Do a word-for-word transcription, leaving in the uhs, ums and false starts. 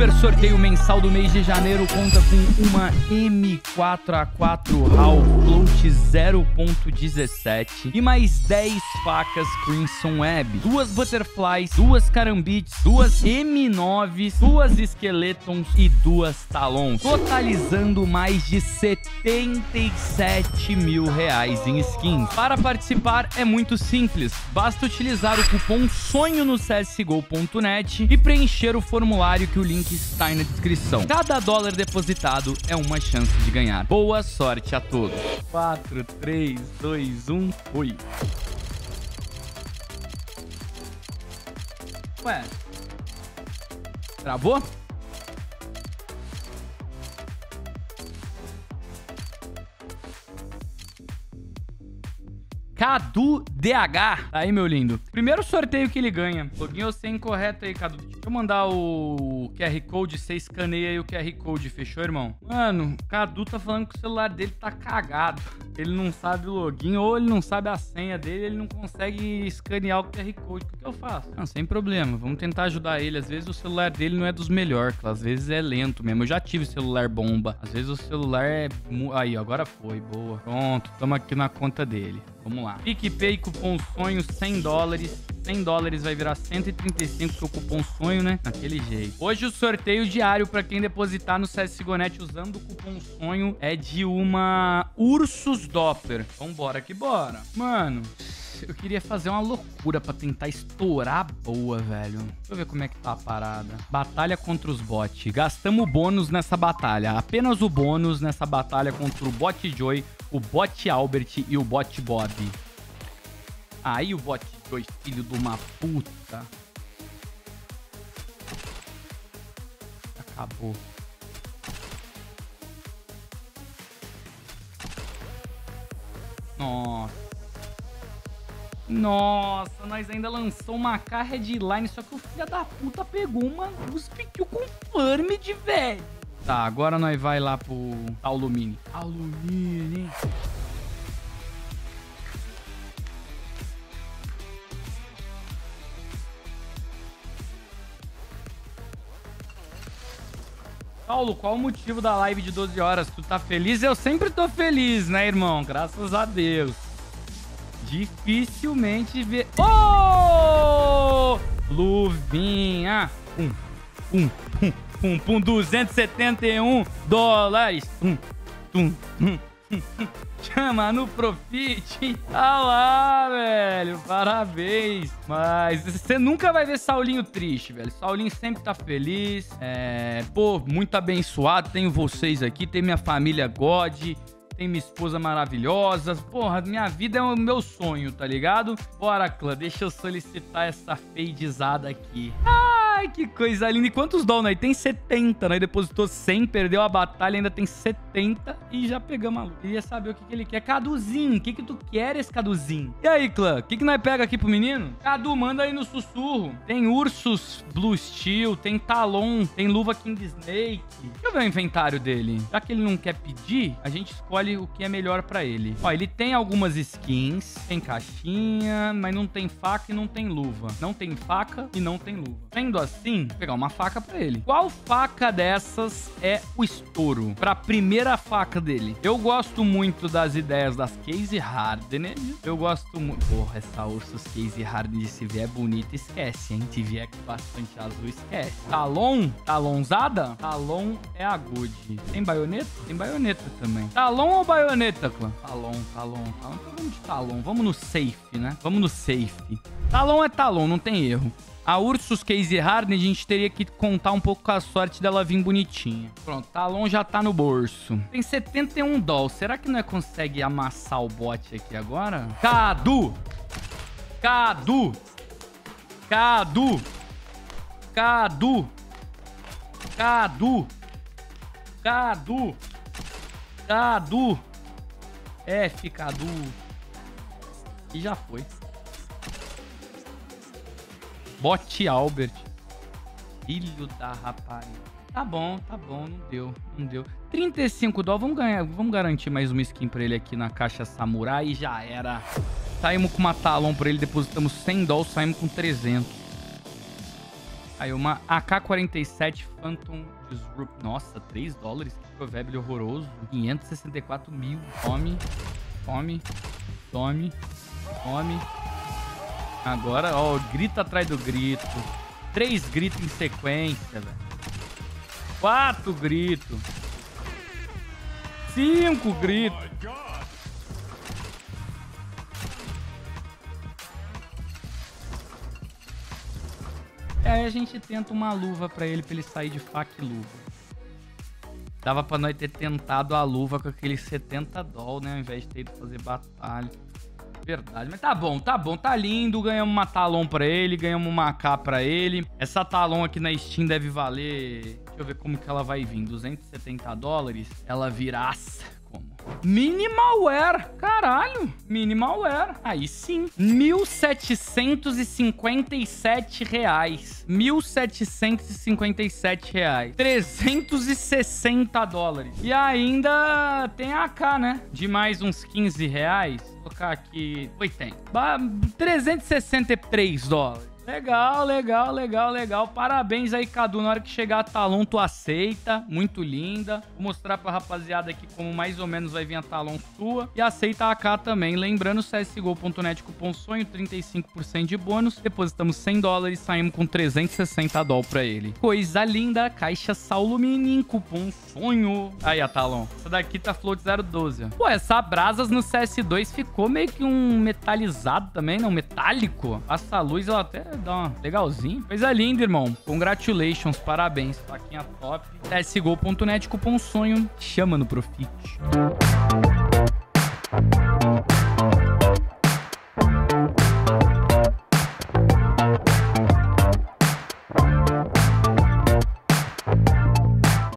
super sorteio mensal do mês de janeiro conta com uma M quatro A quatro HAL Float zero ponto dezessete e mais dez facas Crimson Web, duas Butterflies, duas Carambites, duas M nove, duas Skeletons e duas Talons, totalizando mais de setenta e sete mil reais em skins. Para participar é muito simples, basta utilizar o cupom SONHO no C S G O ponto net e preencher o formulário que o link está aí na descrição. Cada dólar depositado é uma chance de ganhar. Boa sorte a todos. quatro, três, dois, um, fui. Ué. Travou? Cadu D H. Tá aí, meu lindo. Primeiro sorteio que ele ganha. Login você incorreto aí, Cadu. Deixa eu mandar o Q R Code. Você escaneia aí o Q R Code. Fechou, irmão? Mano, o Cadu tá falando que o celular dele tá cagado. Ele não sabe o login ou ele não sabe a senha dele. Ele não consegue escanear o Q R Code. O que, que eu faço? Não, sem problema. Vamos tentar ajudar ele. Às vezes o celular dele não é dos melhores. Às vezes é lento mesmo. Eu já tive celular bomba. Às vezes o celular é... Aí, agora foi. Boa. Pronto. Tamo aqui na conta dele. Vamos lá. PicPay, cupom sonho, cem dólares. cem dólares vai virar cento e trinta e cinco, que é o cupom sonho, né? Daquele jeito. Hoje o sorteio diário para quem depositar no C S G O ponto net usando o cupom sonho é de uma Ursus Doppler. Vambora que bora. Mano, eu queria fazer uma loucura pra tentar estourar a boa, velho. Deixa eu ver como é que tá a parada. Batalha contra os bots. Gastamos bônus nessa batalha. Apenas o bônus nessa batalha contra o bot Joy, o bot Albert e o bot Bob. Aí o bot Joy, filho de uma puta. Acabou. Nossa. Nossa, nós ainda lançou uma K Headline, só que o filho da puta pegou uma Speedkill Confirmed, velho. Tá, agora nós vai lá pro Alumínio. Alumínio. Paulo, qual o motivo da live de doze horas? Tu tá feliz? Eu sempre tô feliz, né, irmão? Graças a Deus. Dificilmente ver... Oh! Luvinha. Um, um, um, um, um, duzentos e setenta e um dólares. Um, um, um, um, um. Chama no Profit. Ah lá, velho. Parabéns. Mas você nunca vai ver Saulinho triste, velho. Saulinho sempre tá feliz. É... Pô, muito abençoado. Tenho vocês aqui. Tem minha família God. Tem minha esposa maravilhosa. Porra, minha vida é o meu sonho, tá ligado? Bora, clã. Deixa eu solicitar essa fadezada aqui. Ai, que coisa linda. E quantos dólares aí? Tem setenta, né? Depositou cem, perdeu a batalha, ainda tem setenta e já pegamos a luta. Queria saber o que, que ele quer. Caduzinho, o que que tu queres, Caduzinho? E aí, clã? O que que nós pega aqui pro menino? Cadu, manda aí no sussurro. Tem Ursus Blue Steel, tem Talon, tem luva King Snake. Deixa eu ver o inventário dele. Já que ele não quer pedir, a gente escolhe o que é melhor pra ele. Ó, ele tem algumas skins, tem caixinha, mas não tem faca e não tem luva. Não tem faca e não tem luva. Sendo assim, vou pegar uma faca pra ele. Qual faca dessas é o estouro pra primeira faca dele? Eu gosto muito das ideias das Case Hardened. Eu gosto muito... Porra, essa Ursus Case Hardened, se vier bonita, esquece, hein? Se vier com bastante azul, esquece. Talon? Talonzada? Talon é a good. Tem baioneta? Tem baioneta também. Talon ou baioneta, clã? Talon, Talon, Talon. Então vamos de Talon. Vamos no safe, né? Vamos no safe. Talon é Talon, não tem erro. A Ursus Case Hardened, a gente teria que contar um pouco com a sorte dela vir bonitinha. Pronto, Talon já tá no bolso. Tem setenta e um dólares. Será que não é consegue amassar o bot aqui agora? Cadu! Cadu! Cadu! Cadu! Cadu! Cadu! Cadu! F, Cadu! E já foi. Bot Albert. Filho da rapaz. Tá bom, tá bom. Não deu, não deu. trinta e cinco dólares. Vamos ganhar. Vamos garantir mais uma skin pra ele aqui na caixa Samurai. E já era. Saímos com uma Talon pra ele. Depositamos cem dólares. Saímos com trezentos. Aí uma A K quarenta e sete Phantom Disrupt. Nossa, três dólares. Que provérbio horroroso. quinhentos e sessenta e quatro mil. Tome. Tome. Tome. Tome. Agora, ó, grito atrás do grito. Três gritos em sequência, velho. Quatro gritos. Cinco gritos. E aí a gente tenta uma luva pra ele, pra ele sair de faca e luva. Dava pra nós ter tentado a luva com aqueles setenta dólares, né? Ao invés de ter ido fazer batalha. Verdade, mas tá bom, tá bom, tá lindo. Ganhamos uma Talon pra ele, ganhamos uma A K pra ele. Essa Talon aqui na Steam deve valer... Deixa eu ver como que ela vai vir. duzentos e setenta dólares. Ela viraça. Como? Minimalware. Caralho. Minimalware. Aí sim. mil setecentos e cinquenta e sete reais. mil setecentos e cinquenta e sete reais. trezentos e sessenta dólares. E ainda tem a A K, né? De mais uns quinze reais. Vou colocar aqui... oitenta. trezentos e sessenta e três dólares. Legal, legal, legal, legal. Parabéns aí, Cadu. Na hora que chegar a Talon, tu aceita. Muito linda. Vou mostrar pra rapaziada aqui como mais ou menos vai vir a Talon sua. E aceita a A K também. Lembrando, C S G O ponto net, cupom sonho, trinta e cinco por cento de bônus. Depositamos cem dólares, saímos com trezentos e sessenta dólares pra ele. Coisa linda. Caixa Saulo Mini, cupom sonho. Aí a Talon. Essa daqui tá float zero doze. Pô, essa brasas no C S dois ficou meio que um metalizado também, né? Um metálico. Essa luz, ela até dá uma legalzinho. Coisa linda, irmão. Congratulations, parabéns. Faquinha top. C S G O ponto net, cupom sonho. Chama no Profit.